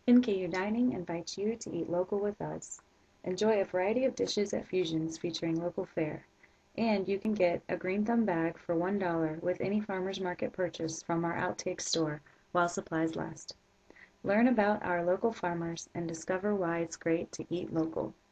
NKU Dining invites you to eat local with us. Enjoy a variety of dishes at Fusions featuring local fare, and you can get a green thumb bag for $1 with any farmers market purchase from our Outtake store while supplies last. Learn about our local farmers and discover why it's great to eat local.